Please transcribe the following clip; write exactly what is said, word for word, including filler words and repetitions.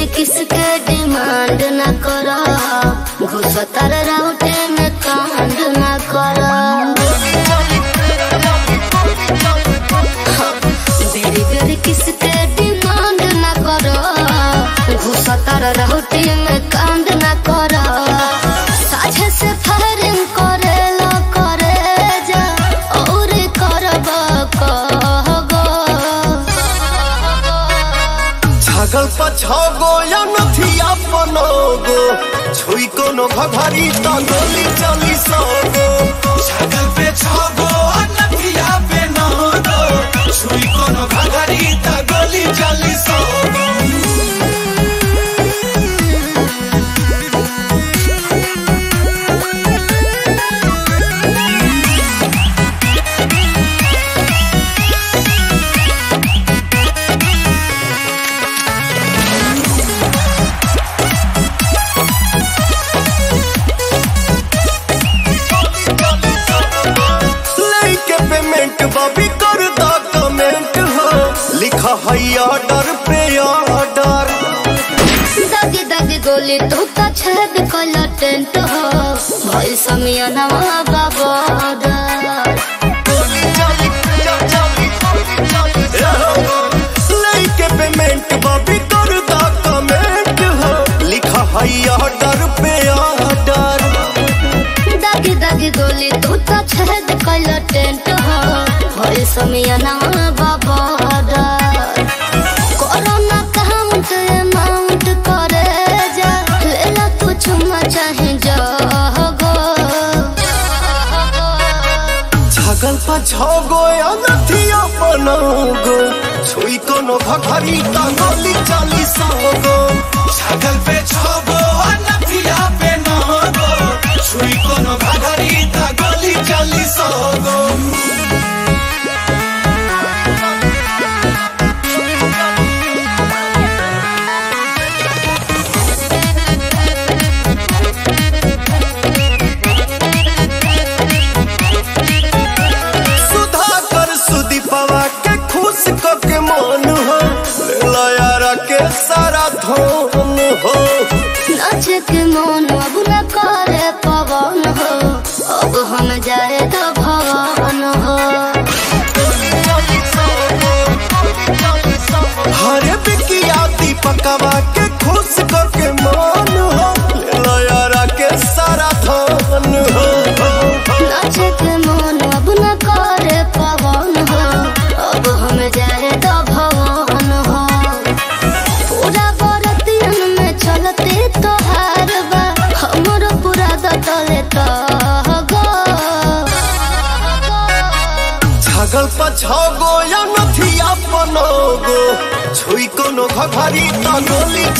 किसके डिमांड न करो, घुसतर राउटे में कांड न करो। बेरी बेरी किसके डिमांड न करो, घुसतर राउटे में कांड न करो। साझे से फायरिंग करे लो करे जा और करब कहगो। छागल पछागो या नथिया पनोगो, छुई कोनो घघरी त गोली चली सगो। छागल पे छागो नथिया पे नगो, छुई कोनो घघरी त गोली चली सगो। बॉबी कर दा कमेंट हो, लिखा है ऑर्डर पे ऑर्डर। दागी दागी गोली तू तो छेद कला टेंट हो, भाई समिया नवा बाबा लेके पेमेंट बॉबी कर दा कमेंट हो, लिखा है ऑर्डर पे ऑर्डर। दागी दागी गोली तू तो छेद कला टेंट हो, भाई समिया नवा बाबा कोरोना काउंट अमाउंट करे जा, लेला तू चुम्मा चाहे जागो। छागल पछागो या नथिया पनोगो, छुई कोनो घघरी त गोली चली सगो। छागल पे छागो नथिया पे नगो, छुई कोनो घघरी त गोली चली सगो। के मन हो लयारा के सारा धन हो, नाचे के मन अब न करे पवन हो, अब हम जाए तो भवन हो। हरे बिकिया दीपकवा के खुश के मन हो लयारा के सारा धन हो। नाचे के मन अब न करे पवन हो, अब हम जाए तो भवन हो। पूरा बरतियन में चलते तो हार बा, हमर पूरा दतले तो गो। छागल पछागो या नथिया पनोगो, छुई कोनो घघरी त गोली